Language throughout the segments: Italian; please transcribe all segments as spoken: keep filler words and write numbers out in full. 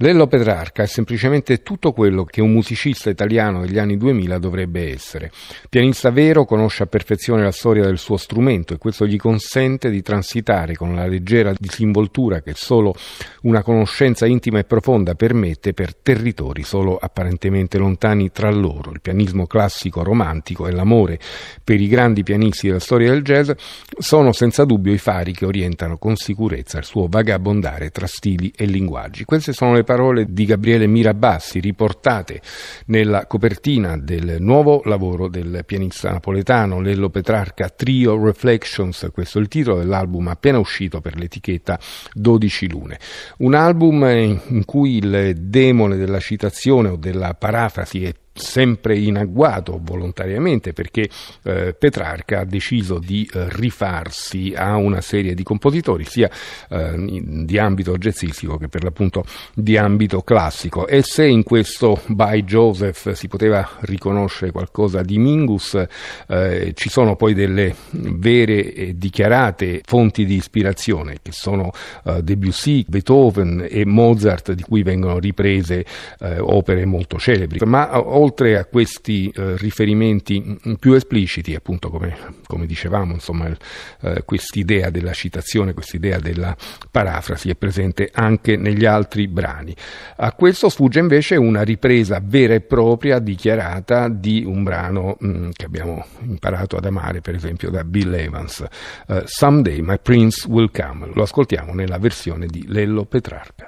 Lello Petrarca è semplicemente tutto quello che un musicista italiano degli anni duemila dovrebbe essere. Pianista vero, conosce a perfezione la storia del suo strumento e questo gli consente di transitare con la leggera disinvoltura che solo una conoscenza intima e profonda permette per territori solo apparentemente lontani tra loro. Il pianismo classico romantico e l'amore per i grandi pianisti della storia del jazz sono senza dubbio i fari che orientano con sicurezza il suo vagabondare tra stili e linguaggi. Queste sono le parole di Gabriele Mirabassi riportate nella copertina del nuovo lavoro del pianista napoletano Lello Petrarca, Trio Reflections, questo è il titolo dell'album appena uscito per l'etichetta dodici Lune. Un album in cui il demone della citazione o della parafrasi è sempre in agguato volontariamente perché eh, Petrarca ha deciso di eh, rifarsi a una serie di compositori sia eh, di ambito jazzistico che per l'appunto di ambito classico, e se in questo By Joseph si poteva riconoscere qualcosa di Mingus, eh, ci sono poi delle vere e dichiarate fonti di ispirazione che sono eh, Debussy, Beethoven e Mozart, di cui vengono riprese eh, opere molto celebri. Ma oltre a questi eh, riferimenti più espliciti, appunto come, come dicevamo, insomma, eh, quest'idea della citazione, quest'idea della parafrasi è presente anche negli altri brani. A questo sfugge invece una ripresa vera e propria, dichiarata, di un brano mh, che abbiamo imparato ad amare, per esempio da Bill Evans, uh, Someday My Prince Will Come. Lo ascoltiamo nella versione di Lello Petrarca.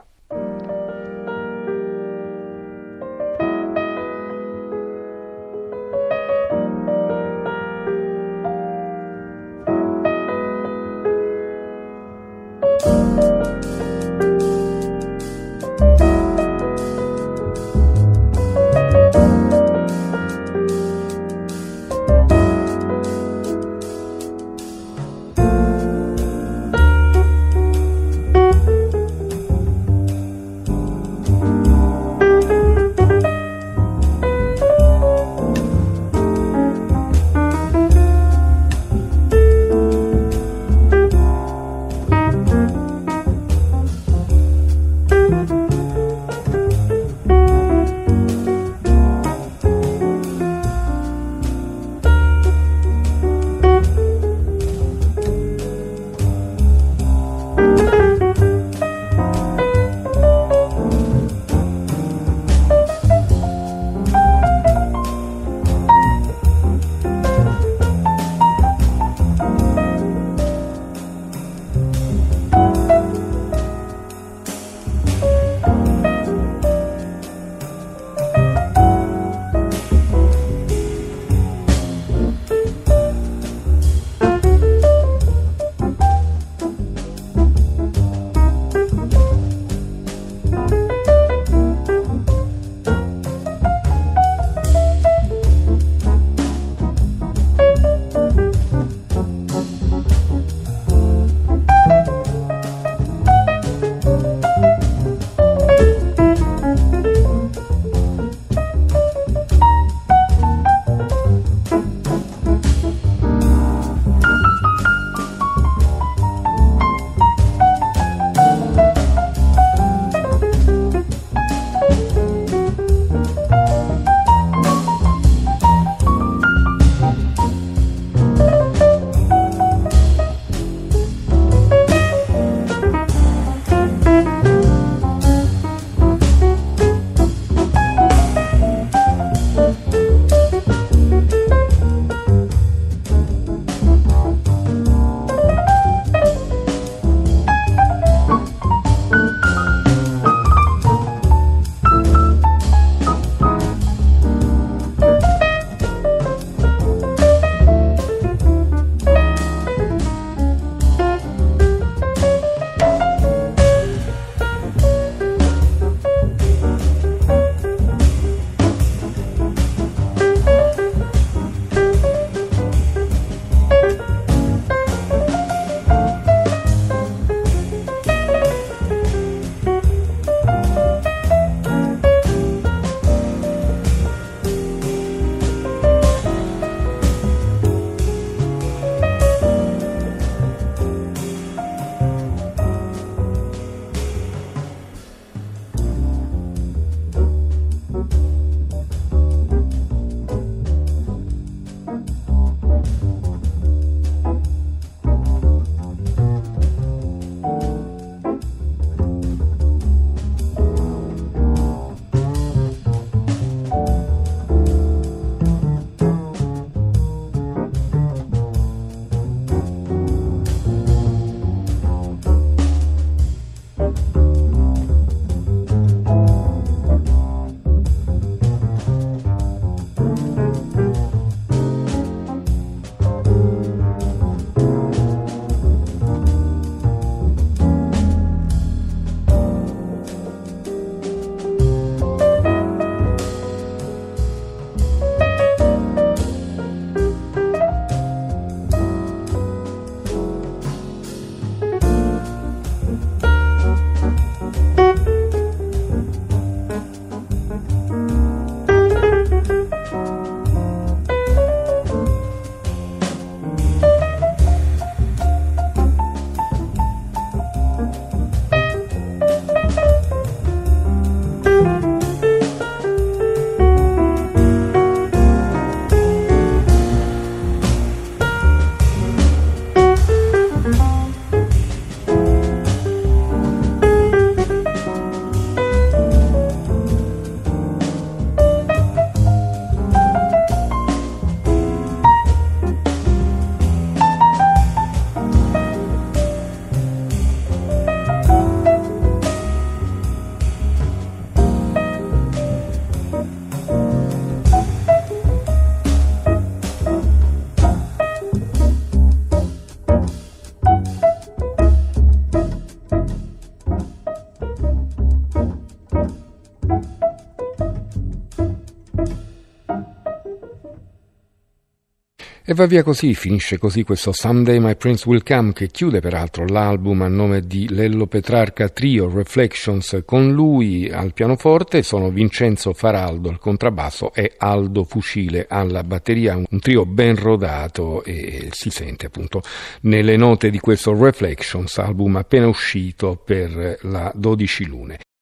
E va via così, finisce così questo Someday My Prince Will Come, che chiude peraltro l'album a nome di Lello Petrarca Trio Reflections. Con lui al pianoforte sono Vincenzo Faraldo al contrabbasso e Aldo Fucile alla batteria, un trio ben rodato e si sente appunto nelle note di questo Reflections, album appena uscito per la dodici Lune.